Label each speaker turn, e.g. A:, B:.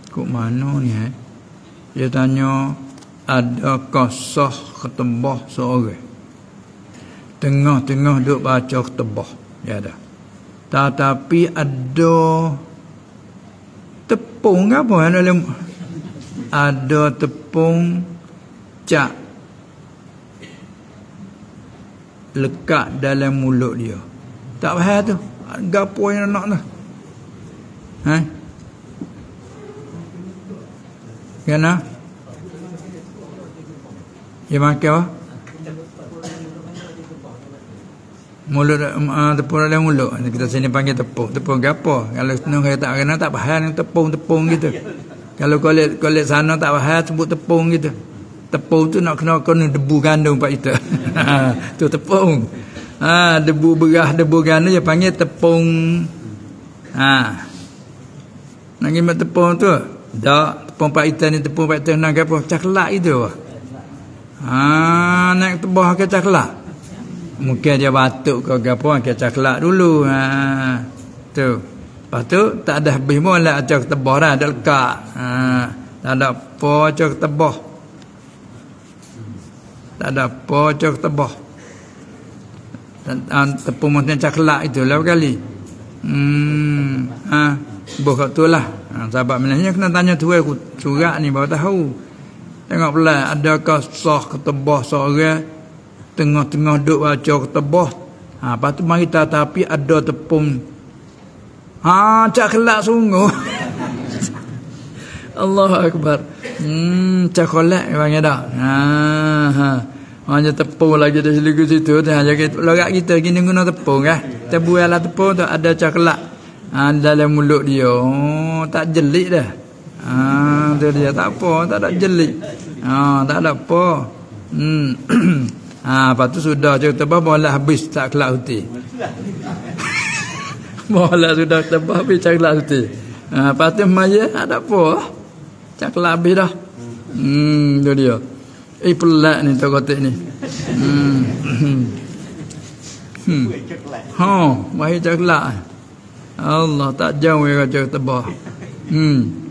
A: Kok mana ni Dia tanya, adakah sah ketebah seorang? Tengah-tengah duk baca ketebah. Ya ada. Tetapi ada tepung apa dalam, ada tepung cak lekat dalam mulut dia. Tak faham tu. Gapo yang nak tu? Kena? Dia makan apa? Mulut, tepung dalam mulut. Kita sini panggil tepung. Tepung gapo? Kalau senang saya tak kena, tak faham tepung-tepung gitu. Kalau kolek sana tak faham sebut tepung gitu. Tepung tu nak kena debu gandum pak kita. Tu tepung. Debu beras, debu gandum dia panggil tepung. Nak gimat tepung tu. Tak, tepung pak kita ni tepung pak kita nak apa? Caklat itu. Nak tebah ke caklat. Mungkin dia batuk ke apa ke caklat dulu. Tu. Lepas tu tak ada habis pun lah acak tebah dah, ada lekat. Tak ada apa acak tebah. Tak ada apa acak tebah. Tepung macam caklat itu lah kali. Bukan tu lah. Sahabat Malaysia kena tanya tu aku surat ni baru tahu. Tengok pula adakah sah ketebah seorang tengah-tengah duk baca ketebah. Lepas tu mari tapi ada tepung. Caklat sungguh. Allahu Akbar. Caklat panggil dah. Hanya tepung lagi dari situ. Lorak kita gini guna tepung kan. Kita buatlah tepung tu ada caklat dalam mulut dia. Tak jelik dah. Tu dia tak apa, tak ada jelik. Tak ada apa. Lepas tu sudah tebah bola habis caklat putih. Bola sudah tebah habis caklat putih. Lepas tu maya ada apa? Caklat habis dah. Tu dia. Pelat ni kotak ni. Mahir caklat. Allah tak jauh yang kacau tebah.